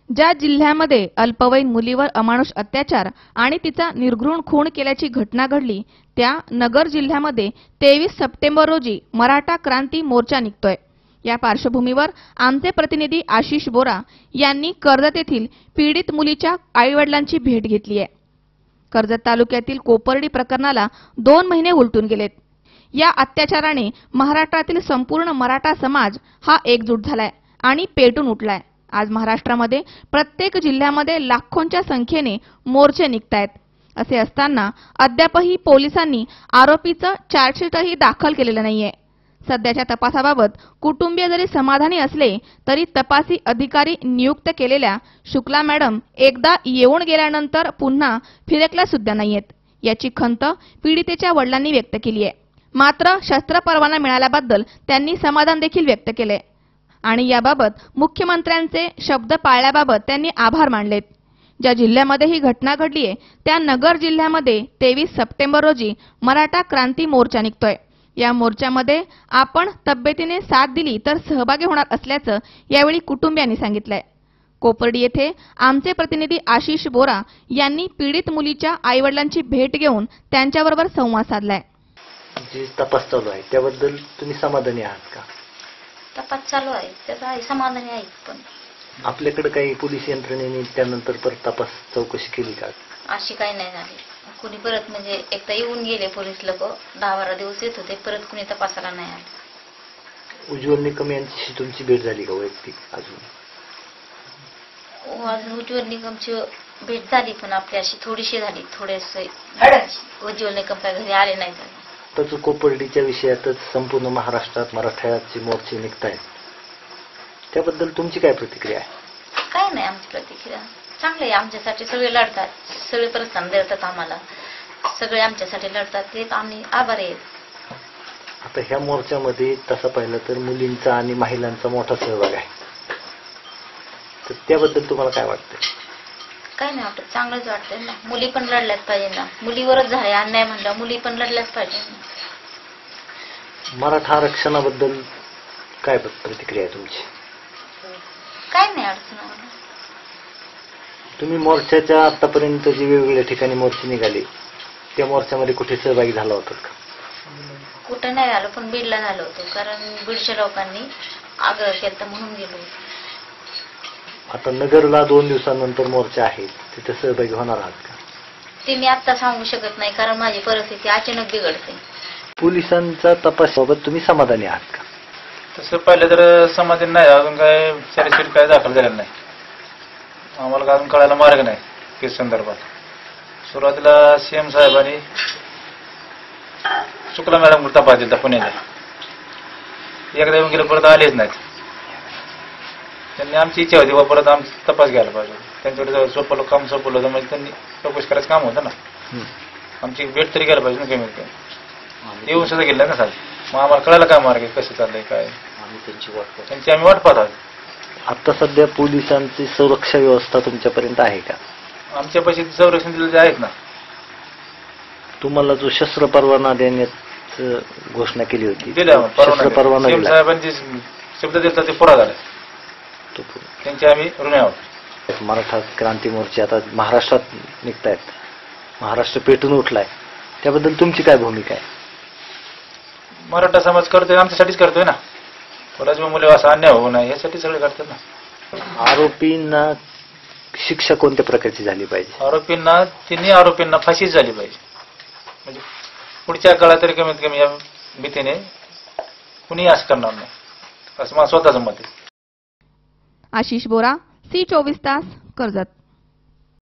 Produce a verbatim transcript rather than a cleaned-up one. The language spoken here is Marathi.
ज्या जिल्ह्यामध्ये अल्पवयीन मुलीवर अमानुष अत्याचार आणि तिचा निर्घृण खून केल्याची घटना घडली त्या नगर जिल्ह्यामध्ये तेवीस सप्टेंबर रोजी मराठा क्रांती मोर्चा निघतोय। या पार्श्वभूमीवर आमचे प्रतिनिधी आशिष बोरा यांनी कर्जत येथील पीडित मुलीच्या आईवडिलांची भेट घेतली आहे। कर्जत तालुक्यातील कोपर्डी प्रकरणाला दोन महिने उलटून गेलेत। या अत्याचाराने महाराष्ट्रातील संपूर्ण मराठा समाज हा एकजूट झालाय आणि पेटून उठलाय। आज महाराष्ट्रामध्ये प्रत्येक जिल्ह्यामध्ये लाखोंच्या संख्येने मोर्चे निघतायत। असे असताना अद्यापही पोलिसांनी आरोपीचं चार्जशीटही दाखल केलेलं नाहीये। सध्याच्या तपासाबाबत कुटुंबीय जरी समाधानी असले तरी तपासी अधिकारी नियुक्त केलेल्या शुक्ला मॅडम एकदा येऊन गेल्यानंतर पुन्हा फिरकल्या सुद्धा नाहीयेत। याची खंत पीडितेच्या वडिलांनी व्यक्त केली आहे। मात्र शस्त्र परवाना मिळाल्याबद्दल त्यांनी समाधान देखील व्यक्त केले आणि याबाबत मुख्यमंत्र्यांचे शब्द पाळल्याबाबत त्यांनी आभार मानलेत। ज्या जिल्ह्यामध्ये ही घटना घडली आहे त्या नगर जिल्ह्यामध्ये तेवीस सप्टेंबर रोजी मराठा क्रांती मोर्चा निघतोय। या मोर्चामध्ये आपण तब्येतीने साथ दिली तर सहभागी होणार असल्याचं यावेळी कुटुंबियांनी सांगितलंय। कोपर्डी येथे आमचे प्रतिनिधी आशिष बोरा यांनी पीडित मुलीच्या आईवडिलांची भेट घेऊन त्यांच्याबरोबर संवाद साधलाय। जी तपास चालू आहे त्याबद्दल तुम्ही समाधानी आहात का? तपास चालू आहे त्याचा समाधानी आहे, पण आपल्याकडे काही पोलीस यंत्रणेने त्यानंतर परत तपास चौकशी केली का? अशी काही नाही झाली। कुणी परत म्हणजे एकदा येऊन गेले पोलीस लोक, दहा बारा दिवस येत होते, परत कुणी तपासाला नाही आलं। उज्ज्वल निकम यांची तुमची भेट झाली का वैयक्तिक? अजून अजून उज्ज्वल निकमची भेट झाली पण आपली अशी थोडीशी झाली, थोडेसे उज्ज्वल निकम काय घरी आले नाही झाले। तर कोपर्डीच्या विषयातच संपूर्ण महाराष्ट्रात मराठ्याचे मोर्चे निघतायत, त्याबद्दल तुमची काय प्रतिक्रिया आहे? काय नाही आमची प्रतिक्रिया, चांगले आहे। आमच्यासाठी सगळे लढतात, सगळे प्रोत्साहन देतात आम्हाला, सगळे आमच्यासाठी लढतात, ते आम्ही आभारी आहेत। आता ह्या मोर्चामध्ये तसं पाहिलं तर मुलींचा आणि महिलांचा मोठा सहभाग आहे, तर त्याबद्दल तुम्हाला काय वाटतं? काय नाही वाटत, चांगलंच वाटतंय ना। मुली पण लढल्याच पाहिजे ना, मुलीवरच झाले अन्याय म्हणलं, मुली पण लढल्याच पाहिजे ना। मराठा आरक्षणाबद्दल काय प्रतिक्रिया आहे तुमची? काय नाही अडचण आम्हाला। तुम्ही मोर्चाच्या आतापर्यंत जी वेगवेगळ्या ठिकाणी मोर्चे निघाले त्या मोर्चामध्ये कुठे सहभागी झाला होता का? कुठं नाही झालं, पण बीडला झालं होतं, कारण बीडच्या लोकांनी आग्रह केला म्हणून गेलो होतो। आता नगरला दोन दिवसानंतर मोर्चा आहे, तिथे सहभागी होणार आहात का? ते मी आता सांगू शकत नाही, कारण माझी परिस्थिती अचानक बिघडते। पोलिसांचा तपासाबाबत तुम्ही समाधानी आहात का? तसं पाहिलं तर समाधान नाही, अजून काय चारशे काय दाखल झालेलं नाही। आम्हाला अजून कळायला मार्ग नाही केस संदर्भात। सुरुवातीला सीएम साहेबांनी शुक्ला मॅडम तपास दिला पुण्याला, एकदा येऊन गेलं परत आलेच नाहीत। त्यांनी आमची इच्छा होती परत आमचा तपास घ्यायला पाहिजे, त्यांच्याकडे सोपवलं काम सोपवलं होतं, म्हणजे त्यांनी चौकशी करायचं काम होतं ना। आमची भेट तरी घ्यायला पाहिजे ना, कमीत कमी येऊन सुद्धा गेलं ना साहेब, मग आम्हाला कळायला काय मार्ग आहे, कसं चाललंय काय, त्यांची वाट त्यांची आम्ही वाट पाहत आहोत। आता सध्या पोलिसांची सुरक्षा व्यवस्था तुमच्यापर्यंत आहे का? आमच्या पैसे संरक्षण दिलेले आहेत ना। तुम्हाला जो शस्त्र परवाना देण्याची घोषणा केली होती, दिला शस्त्र परवाना सीएम साहेबांनी शब्द दिला ते पुरा झाला, त्यांचे आम्ही ऋणी आहोत। मराठा क्रांती मोर्चे आता महाराष्ट्रात निघतायत, महाराष्ट्र पेटून उठलाय, त्याबद्दल तुमची काय भूमिका आहे? मराठा समाज करतोय, आमच्यासाठीच करतोय ना, कोणाच्या मुले असा अन्याय होऊ नये यासाठी सगळे करतात ना। आरोपींना शिक्षा कोणत्या प्रकारची झाली पाहिजे? आरोपींना तिन्ही आरोपींना फाशीच झाली पाहिजे, म्हणजे पुढच्या काळात तरी कमीत कमी या भीतीने कुणी असं करणार नाही, असं माझं स्वतःचं मत आहे। आशिष बोरा, सी चोवीस तास, कर्जत।